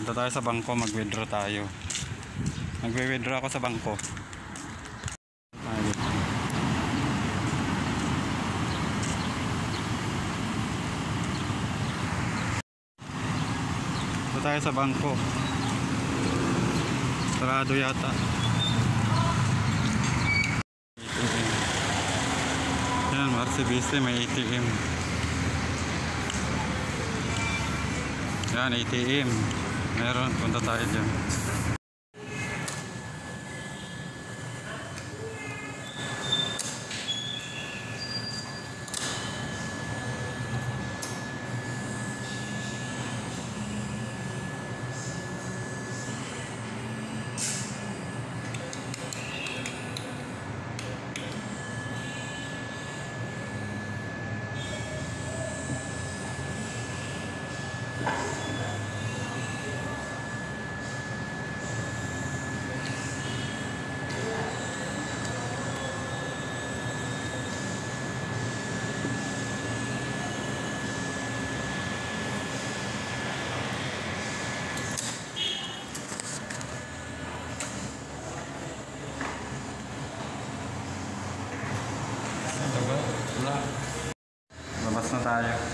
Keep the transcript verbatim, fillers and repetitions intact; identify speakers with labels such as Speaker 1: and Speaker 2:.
Speaker 1: Punta tayo sa bangko, mag-withdraw tayo. Mag-withdraw ako sa bangko. Ayun. Punta tayo sa bangko. Sarado yata. A T M. Yan, Marcibiste may A T M. Yan, A T M. Meron, punta tayo dyan. Labas na tayo.